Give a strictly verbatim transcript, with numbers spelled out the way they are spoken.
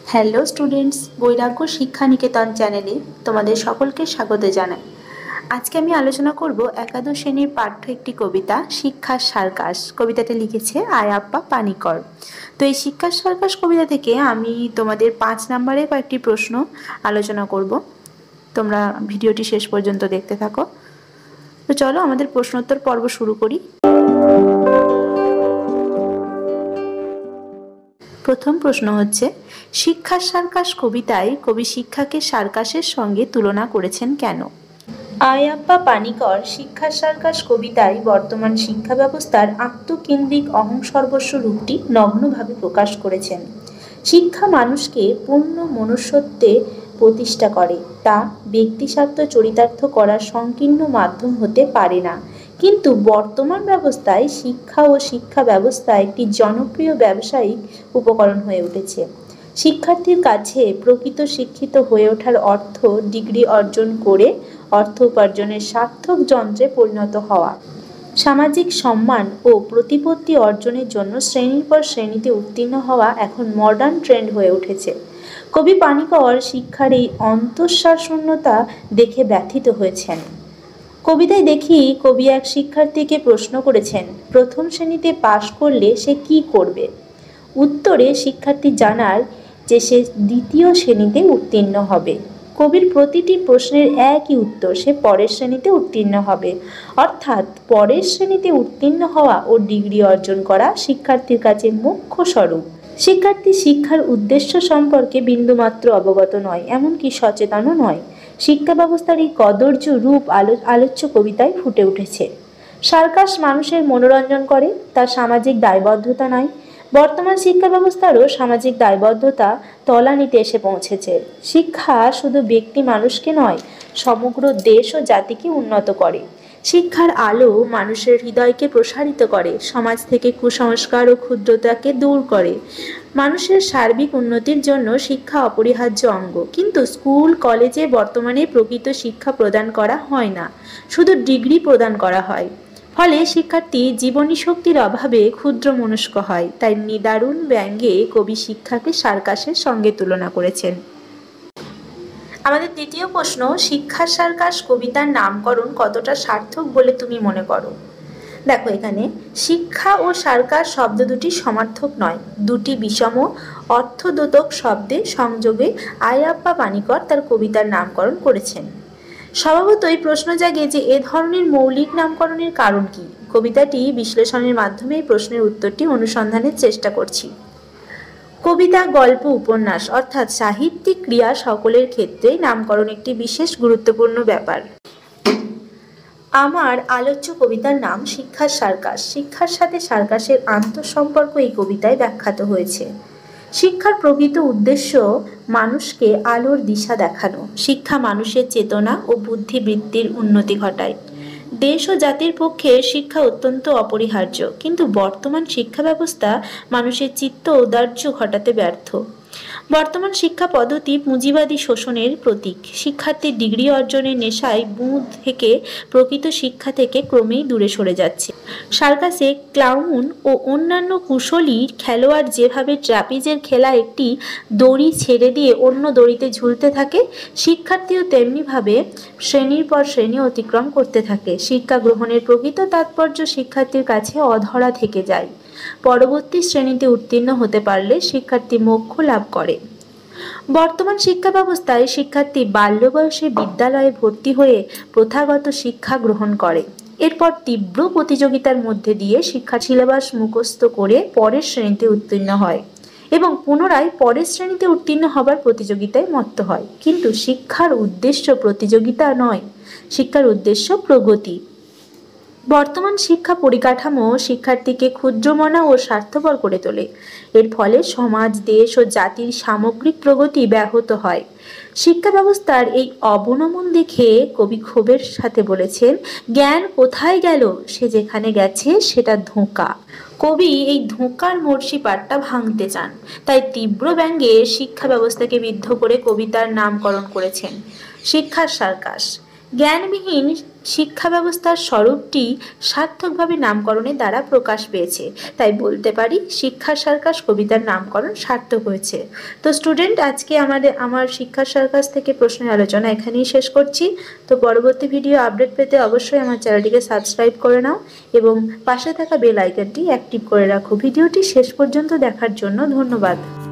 Hello students, বৈরাগ্য শিক্ষা নিকেতন চ্যানেলে তোমাদের সকলকে স্বাগত জানাই। আজকে আমি আলোচনা করব একাদশ শ্রেণীর পাঠ্য একটি কবিতা শিক্ষার সার্কাস। কবিতাটি লিখেছে আয়াপ্পা পানিকর। তো এই শিক্ষার সার্কাস কবিতা থেকে আমি তোমাদের পাঁচ নম্বরে কয়েকটি প্রশ্ন আলোচনা করব। তোমরা ভিডিওটি শেষ পর্যন্ত দেখতে থাকো। তো চলো আমাদের প্রশ্নোত্তর পর্ব শুরু করি। প্রথম প্রশ্ন হচ্ছে, শিক্ষার সার্কাস কবিতায় কবি শিক্ষাকে সার্কাসের সঙ্গে তুলনা করেছেন কেন? আয়াপ্পা পানিকর শিক্ষার সার্কাস কবিতায় বর্তমান শিক্ষা ব্যবস্থার আত্মকেন্দ্রিক অহংসর্বস্ব রূপটি নগ্নভাবে প্রকাশ করেছেন। শিক্ষা মানুষকে পূর্ণ মনুষ্যত্বে প্রতিষ্ঠা করে, তা ব্যক্তিস্বার্থ চরিতার্থ করার সংকীর্ণ মাধ্যম হতে পারে না। কিন্তু বর্তমান ব্যবস্থায় শিক্ষা ও শিক্ষা ব্যবস্থা একটি জনপ্রিয় ব্যবসায়িক উপকরণ হয়ে উঠেছে। শিক্ষার্থীর কাছে প্রকৃত শিক্ষিত হয়ে ওঠার অর্থ ডিগ্রি অর্জন করে অর্থ উপার্জনের সার্থক যন্ত্রে পরিণত হওয়া। সামাজিক সম্মান ও প্রতিপত্তি অর্জনের জন্য শ্রেণীর পর শ্রেণীতে উত্তীর্ণ হওয়া এখন মডার্ন ট্রেন্ড হয়ে উঠেছে। কবি পানিকর শিক্ষার এই অন্তঃসার শূন্যতা দেখে ব্যথিত হয়েছেন। কবিতায় দেখি কবি এক শিক্ষার্থীকে প্রশ্ন করেছেন, প্রথম শ্রেণীতে পাশ করলে সে কি করবে? উত্তরে শিক্ষার্থী জানার যে সে দ্বিতীয় শ্রেণীতে উত্তীর্ণ হবে। কবির প্রতিটি প্রশ্নের একই উত্তর, সে পরের শ্রেণীতে উত্তীর্ণ হবে। অর্থাৎ পরের শ্রেণীতে উত্তীর্ণ হওয়া ও ডিগ্রি অর্জন করা শিক্ষার্থীর কাছে মুখ্য স্বরূপ। শিক্ষার্থী শিক্ষার উদ্দেশ্য সম্পর্কে বিন্দুমাত্র অবগত নয়, এমনকি সচেতনও নয়। শিক্ষা ব্যবস্থার এই কদর্য রূপ আলো আলোচ্য কবিতায় ফুটে উঠেছে। সার্কাস মানুষের মনোরঞ্জন করে, তার সামাজিক দায়বদ্ধতা নয়। বর্তমান শিক্ষা ব্যবস্থারও সামাজিক দায়বদ্ধতা তলানিতে এসে পৌঁছেছে। শিক্ষা শুধু ব্যক্তি মানুষকে নয়, সমগ্র দেশ ও জাতিকে উন্নত করে। শিক্ষার আলো মানুষের হৃদয়কে প্রসারিত করে, সমাজ থেকে কুসংস্কার ও ক্ষুদ্রতাকে দূর করে। মানুষের সার্বিক উন্নতির জন্য শিক্ষা অপরিহার্য অঙ্গ। কিন্তু স্কুল কলেজে বর্তমানে প্রকৃত শিক্ষা প্রদান করা হয় না, শুধু ডিগ্রি প্রদান করা হয়। ফলে শিক্ষার্থী জীবনী শক্তির অভাবে ক্ষুদ্র মনস্ক হয়। তাই নিদারুণ ব্যঙ্গে কবি শিক্ষাকে সার্কাসের সঙ্গে তুলনা করেছেন। আমাদের দ্বিতীয় প্রশ্ন, শিক্ষার সার্কাস কবিতার নামকরণ কতটা সার্থক বলে তুমি মনে করো? দেখো, এখানে শিক্ষা ও সার্কাস শব্দ দুটি সমার্থক নয়, দুটি বিষম অর্থদ্যোতক শব্দে সংযোগে আয়াপ্পা পানিকর তার কবিতার নামকরণ করেছেন। স্বভাবতই প্রশ্ন জাগে যে এ ধরনের মৌলিক নামকরণের কারণ কি? কবিতাটি বিশ্লেষণের মাধ্যমে এই প্রশ্নের উত্তরটি অনুসন্ধানের চেষ্টা করছি। কবিতা, গল্প, উপন্যাস অর্থাৎ সাহিত্যিক ক্রিয়া সকলের ক্ষেত্রেই নামকরণ একটি বিশেষ গুরুত্বপূর্ণ ব্যাপার। আমার আলোচ্য কবিতার নাম শিক্ষার সার্কাস। শিক্ষার সাথে সার্কাসের আন্তঃসম্পর্ক এই কবিতায় ব্যাখ্যাত হয়েছে। শিক্ষার প্রকৃত উদ্দেশ্য মানুষকে আলোর দিশা দেখানো। শিক্ষা মানুষের চেতনা ও বুদ্ধিবৃত্তির উন্নতি ঘটায়। দেশ ও জাতির পক্ষে শিক্ষা অত্যন্ত অপরিহার্য, কিন্তু বর্তমান শিক্ষা ব্যবস্থা মানুষের চিত্ত ঔদার্য ঘটাতে ব্যর্থ। বর্তমান শিক্ষা পদ্ধতি পুঁজিবাদী শোষণের প্রতীক। শিক্ষার্থীর ডিগ্রি অর্জনের নেশায় বুঁদ থেকে প্রকৃত শিক্ষা থেকে ক্রমেই দূরে সরে যাচ্ছে। সার্কাসে ক্লাউন ও অন্যান্য কুশলী খেলোয়াড় যেভাবে ট্রাপিজের খেলা একটি দড়ি ছেড়ে দিয়ে অন্য দড়িতে ঝুলতে থাকে, শিক্ষার্থীও তেমনিভাবে শ্রেণীর পর শ্রেণী অতিক্রম করতে থাকে। শিক্ষা গ্রহণের প্রকৃত তাৎপর্য শিক্ষার্থীর কাছে অধরা থেকে যায়। পরবর্তী শ্রেণীতে উত্তীর্ণ হতে পারলে শিক্ষার্থী মোক্ষ লাভ করে। বর্তমান শিক্ষা ব্যবস্থায় শিক্ষার্থী বাল্য বয়সে বিদ্যালয়ে ভর্তি হয়ে প্রথাগত শিক্ষা গ্রহণ করে। এরপর তীব্র প্রতিযোগিতার মধ্যে দিয়ে শিক্ষা সিলেবাস মুখস্থ করে পরের শ্রেণীতে উত্তীর্ণ হয় এবং পুনরায় পরের শ্রেণীতে উত্তীর্ণ হবার প্রতিযোগিতায় মত্ত হয়। কিন্তু শিক্ষার উদ্দেশ্য প্রতিযোগিতা নয়, শিক্ষার উদ্দেশ্য প্রগতি। বর্তমান শিক্ষা পরিকাঠামো শিক্ষার্থীকে ক্ষুদ্রমনা ও স্বার্থপর করে তোলে। এর ফলে সমাজ, দেশ ও জাতির সামগ্রিক প্রগতি ব্যাহত হয়। শিক্ষা ব্যবস্থার এই অবনমন দেখে কবি ক্ষোভের সাথে বলেছেন, জ্ঞান কোথায় গেল? সে যেখানে গেছে সেটা ধোঁকা। কবি এই ধোঁকার মর্সিপাটটা ভাঙতে চান, তাই তীব্র ব্যঙ্গে শিক্ষা ব্যবস্থাকে বিদ্ধ করে কবিতার নামকরণ করেছেন শিক্ষার সার্কাস। জ্ঞানবিহীন শিক্ষা ব্যবস্থার স্বরূপটি সার্থকভাবে নামকরণের দ্বারা প্রকাশ পেয়েছে, তাই বলতে পারি শিক্ষার সার্কাস কবিতার নামকরণ সার্থক হয়েছে। তো স্টুডেন্ট, আজকে আমাদের আমার শিক্ষার সার্কাস থেকে প্রশ্নের আলোচনা এখানেই শেষ করছি। তো পরবর্তী ভিডিও আপডেট পেতে অবশ্যই আমার চ্যানেলটিকে সাবস্ক্রাইব করে নাও এবং পাশে থাকা বেল আইকনটি অ্যাক্টিভ করে রাখো। ভিডিওটি শেষ পর্যন্ত দেখার জন্য ধন্যবাদ।